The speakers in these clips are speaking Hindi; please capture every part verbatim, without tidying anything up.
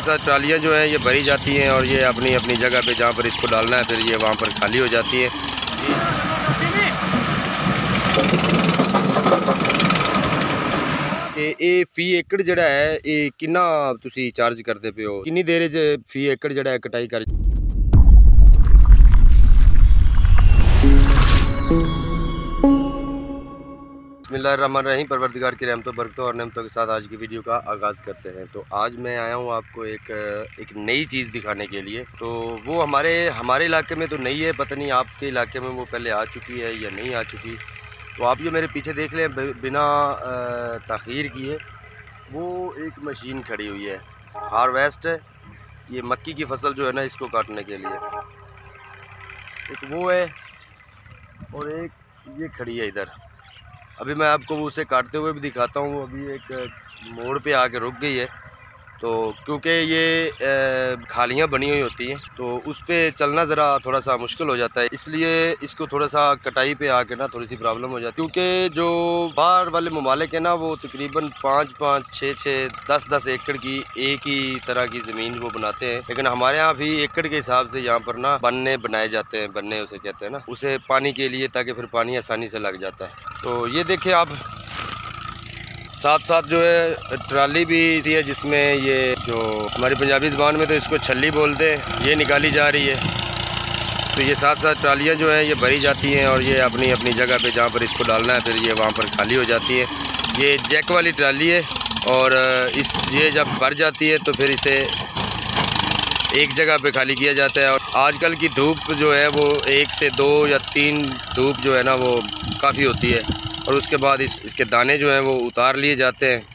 साथ ट्रालियाँ जो हैं ये भरी जाती हैं और ये अपनी अपनी जगह पे जहाँ पर इसको डालना है फिर ये वहाँ पर खाली हो जाती है। ये फी एकड़ जड़ा है ये कितना तुसी चार्ज करते पे हो, कितनी देर च फी एकड़ जड़ा है कटाई कर? बिस्मिल्लाहिर्रहमानिर्रहीम। परवरदिगार की रहमतों बरकतों और नेमतों के साथ आज की वीडियो का आगाज़ करते हैं। तो आज मैं आया हूँ आपको एक एक नई चीज़ दिखाने के लिए। तो वो हमारे हमारे इलाके में तो नहीं है, पता नहीं आपके इलाके में वो पहले आ चुकी है या नहीं आ चुकी। तो आप ये मेरे पीछे देख लें बिना ताख़ीर किए, वो एक मशीन खड़ी हुई है, हार्वेस्ट है। ये मक्की की फसल जो है ना इसको काटने के लिए, एक वो है और एक ये खड़ी है इधर। अभी मैं आपको उसे काटते हुए भी दिखाता हूँ। अभी एक मोड़ पे आके रुक गई है, तो क्योंकि ये खालियाँ बनी हुई होती हैं तो उस पर चलना ज़रा थोड़ा सा मुश्किल हो जाता है, इसलिए इसको थोड़ा सा कटाई पे आके ना थोड़ी सी प्रॉब्लम हो जाती है। क्योंकि जो बाहर वाले ममालिक है ना वो तकरीबन पाँच पाँच छः छः दस दस एकड़ की एक ही तरह की ज़मीन वो बनाते हैं, लेकिन हमारे यहाँ भी एकड़ के हिसाब से यहाँ पर ना बन्ने बनाए जाते हैं। बन्ने उसे कहते हैं ना, उसे पानी के लिए, ताकि फिर पानी आसानी से लग जाता है। तो ये देखें आप, साथ साथ जो है ट्राली भी है जिसमें ये जो हमारी पंजाबी ज़बान में तो इसको छल्ली बोलते हैं, ये निकाली जा रही है। तो ये साथ साथ ट्रालियाँ जो हैं ये भरी जाती हैं और ये अपनी अपनी जगह पे जहाँ पर इसको डालना है फिर ये वहाँ पर खाली हो जाती है। ये जैक वाली ट्राली है और इस ये जब भर जाती है तो फिर इसे एक जगह पे खाली किया जाता है। और आजकल की धूप जो है वो एक से दो या तीन धूप जो है ना वो काफ़ी होती है, और उसके बाद इस इसके दाने जो हैं वो उतार लिए जाते हैं।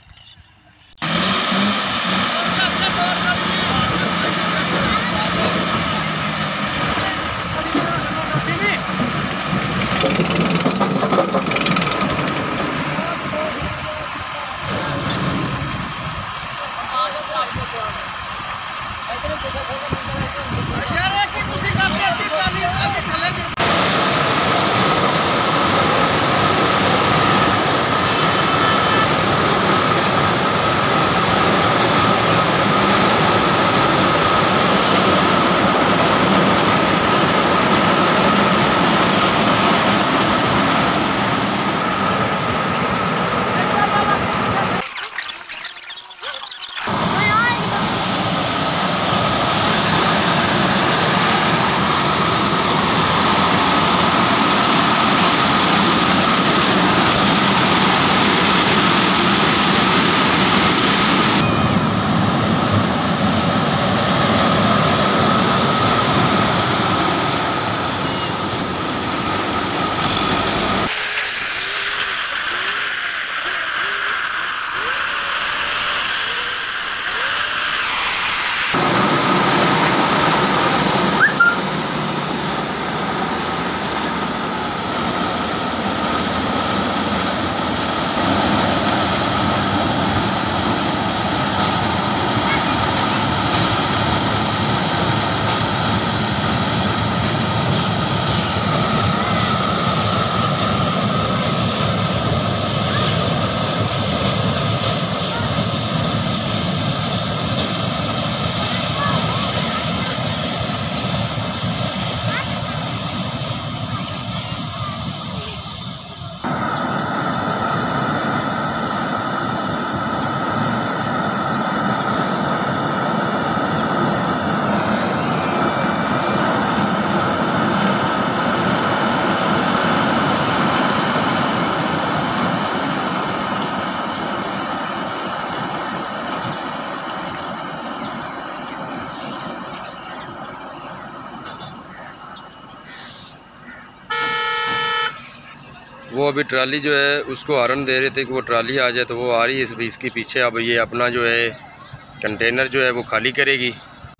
वो अभी ट्राली जो है उसको हॉर्न दे रहे थे कि वो ट्राली आ जाए, तो वो आ रही है इस इसके पीछे। अब ये अपना जो है कंटेनर जो है वो खाली करेगी।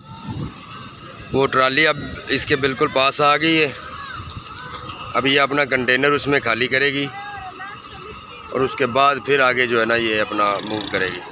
वो ट्राली अब इसके बिल्कुल पास आ गई है। अब ये अपना कंटेनर उसमें खाली करेगी और उसके बाद फिर आगे जो है ना ये अपना मूव करेगी।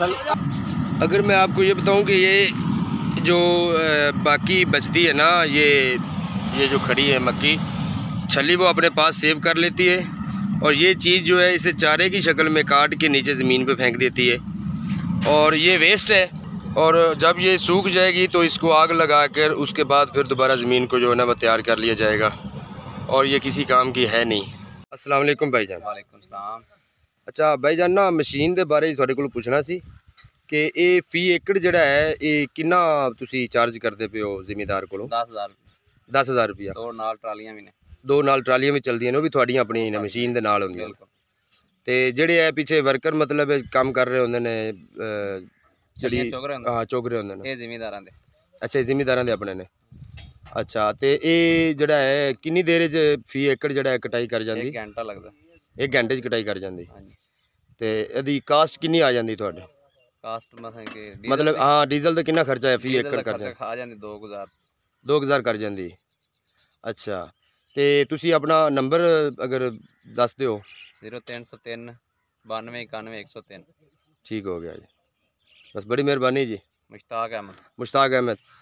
अगर मैं आपको ये बताऊं कि ये जो बाकी बचती है ना, ये ये जो खड़ी है मक्की छली, वो अपने पास सेव कर लेती है और ये चीज़ जो है इसे चारे की शक्ल में काट के नीचे ज़मीन पे फेंक देती है और ये वेस्ट है। और जब ये सूख जाएगी तो इसको आग लगा कर उसके बाद फिर दोबारा ज़मीन को जो है ना वो तैयार कर लिया जाएगा और ये किसी काम की है नहीं। अस्सलाम वालेकुम भाईजान। वालेकुम सलाम। अच्छा भाईजान ना मशीन के बारे थोड़े को पूछना सी कि ये फी एकड़ जड़ा है ये कितना तुसी चार्ज करते पे हो जिमीदार को? दस हज़ार दस हज़ार रुपया। दो नाल ट्रालियां भी ने दो नाल ट्रालियां भी चलदियां ने, वो भी थोड़ियां अपनी ने मशीन दे नाल होंदियां। ते जेड़े है पीछे वर्कर मतलब काम कर रहे होंदे ने जेड़ी हां चोगरे होंदे ने, ये जिमीदारां दे। अच्छा जिमीदारां दे अपने ने। अच्छा ते ये जड़ा है किन्नी देर च फी एकड़ जड़ा है कटाई कर जांदी? एक घंटा लगदा। एक घंटे च कटाई कर जांदी। हां जी। ते एदी कास्ट किन्नी आ जांदी तुहाडे? कास्ट मसां के मतलब हाँ डीजल दा किन्ना खर्चा है फी एकड़ कर खर्चा खा जांदी दो हज़ार दो हज़ार कर जांदी। अच्छा ते तुसी अपना नंबर अगर दस दिओ। ज़ीरो तीन सौ तीन बानवे इक्यानवे एक सौ तीन। ठीक हो गया जी, बस बड़ी मेहरबानी जी। मुश्ताक अहमद। मुश्ताक अहमद।